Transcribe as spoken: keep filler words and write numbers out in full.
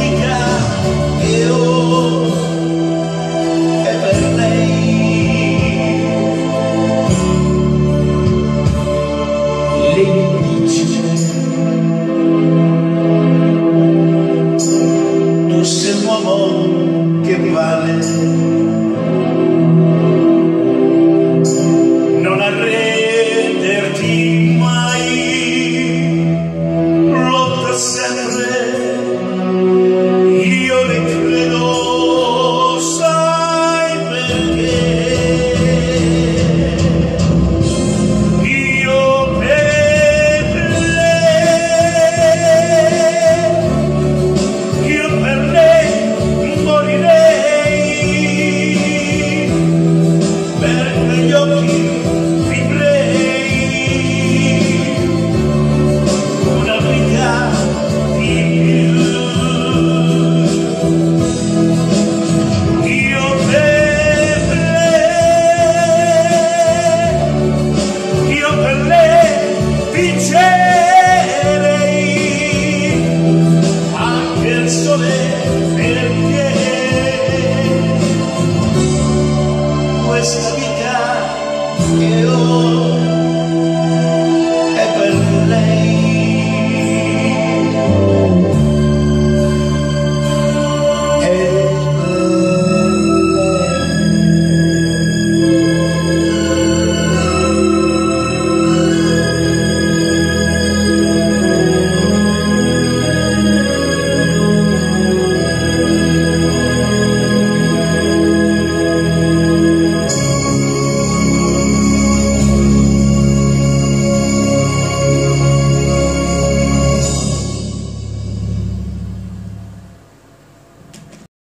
vita che ho è per lei. Lei mi dice: tu sei un uomo che vale, non arrenderti mai, lotta sempre, io le credo, sai perché? Io per lei, io per lei morirei, per quegli occhi anche il sole perché questa vita che ho